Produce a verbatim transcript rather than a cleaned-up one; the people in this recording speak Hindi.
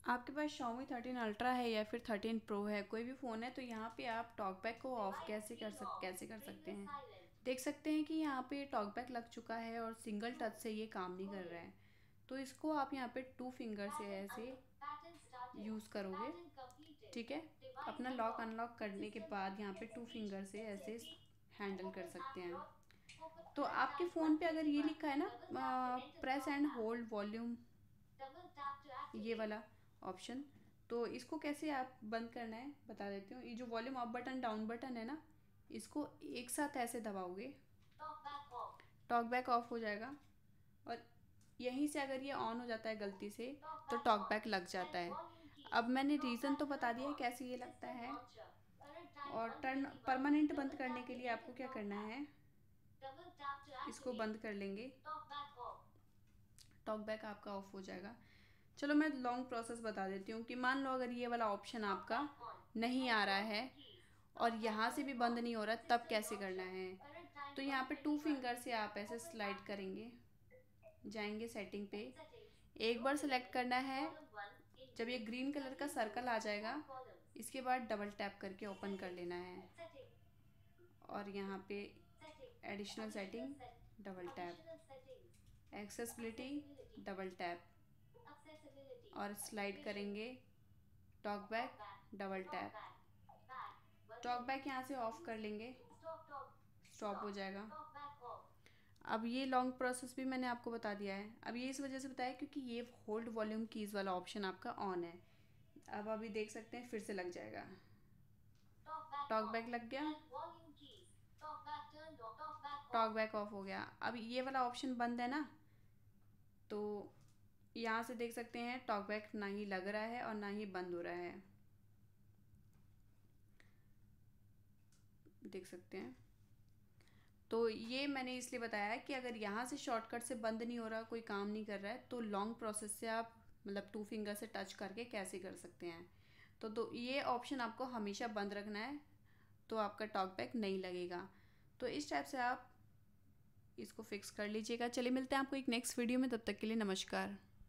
आपके पास Xiaomi थर्टीन अल्ट्रा है या फिर थर्टीन प्रो है, कोई भी फ़ोन है, तो यहाँ पे आप टॉकबैक को ऑफ कैसे कर सक कैसे कर सकते हैं। देख सकते हैं कि यहाँ पे टॉकबैक लग चुका है और सिंगल टच से ये काम नहीं कर रहा है। तो इसको आप यहाँ पे टू फिंगर से ऐसे यूज़ करोगे, ठीक है। अपना लॉक अनलॉक करने के बाद यहाँ पे टू फिंगर से ऐसे हैंडल कर सकते हैं। तो आपके फ़ोन पे अगर ये लिखा है ना, प्रेस एंड होल्ड वॉल्यूम, ये वाला ऑप्शन, तो इसको कैसे आप बंद करना है बता देती हूँ। ये जो volume up button down button है ना, इसको एक साथ ऐसे दबाओगे, टॉक बैक ऑफ हो जाएगा। और यहीं से अगर ये ऑन हो जाता है गलती से तो टॉक बैक लग जाता है। अब मैंने रीज़न तो बता दिया है कैसे ये लगता है। और टर्न परमानेंट बंद करने के लिए आपको क्या करना है, इसको बंद कर लेंगे, टॉक बैक आपका ऑफ हो जाएगा। चलो मैं लॉन्ग प्रोसेस बता देती हूँ कि मान लो अगर ये वाला ऑप्शन आपका नहीं आ रहा है और यहाँ से भी बंद नहीं हो रहा, तब कैसे करना है। तो यहाँ पे टू फिंगर से आप ऐसे स्लाइड करेंगे, जाएंगे सेटिंग पे, एक बार सेलेक्ट करना है। जब ये ग्रीन कलर का सर्कल आ जाएगा, इसके बाद डबल टैप करके ओपन कर लेना है। और यहाँ पे additional setting, double tap, accessibility, double tap, और स्लाइड करेंगे, talk back, double tap, talk back यहाँ से ऑफ कर लेंगे, स्टॉप हो जाएगा। अब ये लॉन्ग प्रोसेस भी मैंने आपको बता दिया है। अब ये इस वजह से बताया क्योंकि ये होल्ड वॉल्यूम कीज़ वाला ऑप्शन आपका ऑन है। अब अभी देख सकते हैं फिर से लग जाएगा, टॉक बैक लग गया, टॉक बैक ऑफ हो गया। अब ये वाला ऑप्शन बंद है ना, तो यहाँ से देख सकते हैं टॉक बैक ना ही लग रहा है और ना ही बंद हो रहा है, देख सकते हैं। तो ये मैंने इसलिए बताया है कि अगर यहाँ से शॉर्टकट से बंद नहीं हो रहा, कोई काम नहीं कर रहा है, तो लॉन्ग प्रोसेस से आप मतलब टू फिंगर से टच करके कैसे कर सकते हैं। तो तो ये ऑप्शन आपको हमेशा बंद रखना है, तो आपका टॉक बैक नहीं लगेगा। तो इस टाइप से आप इसको फिक्स कर लीजिएगा। चलिए मिलते हैं आपको एक नेक्स्ट वीडियो में, तब तक के लिए नमस्कार।